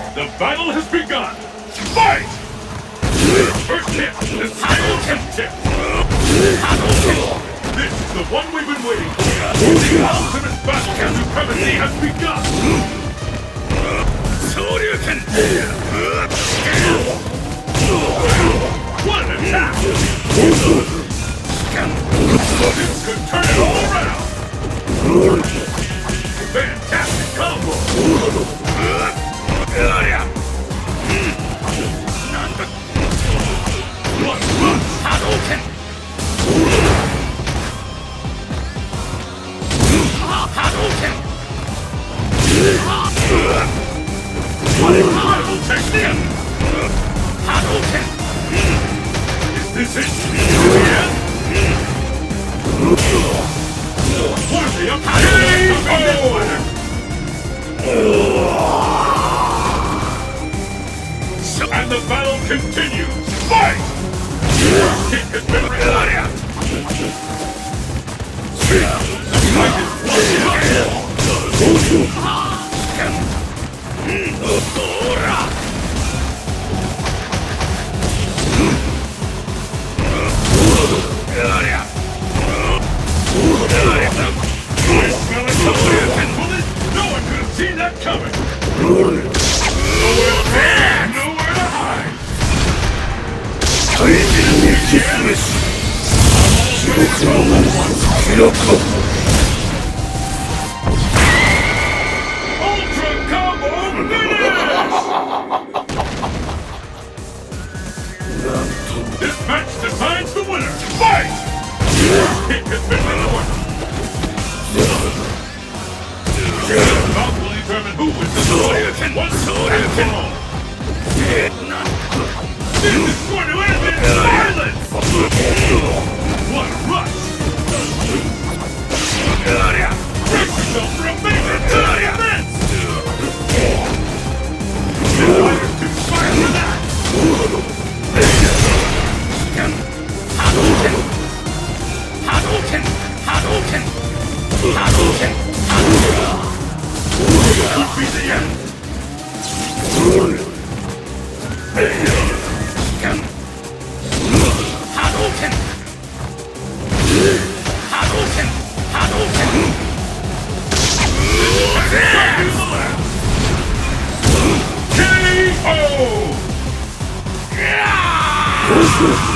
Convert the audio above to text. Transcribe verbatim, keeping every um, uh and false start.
The battle has begun! Fight! First hit, the Hadouken tip! Hadouken! This is the one we've been waiting for! The ultimate battle of supremacy has begun! Shoryuken! What an attack! This could turn it all around! Fantastic combo! What rush? Hadouken! Hadouken! What incredible technique! Hadouken! Is this it? Yeah? Worthy of Hadouken! And the battle continues! Fight! First hit has been recorded! The fight is no one could have seen that coming! Nowhere to run, nowhere to hide! Ultra combo finish! This match decides the winner! Fight! Hit has been recorded! The bout will determine who wins the Shoryuken once and for all! This is going to end in violence! What a rush! Brace yourself for a major turn of events! The fighter's too smart for that! Hadouken! Hadouken! Hadouken! Hadouken! Hadouken! Could be the end! Hadouken! Hadouken! Hadouken! K O!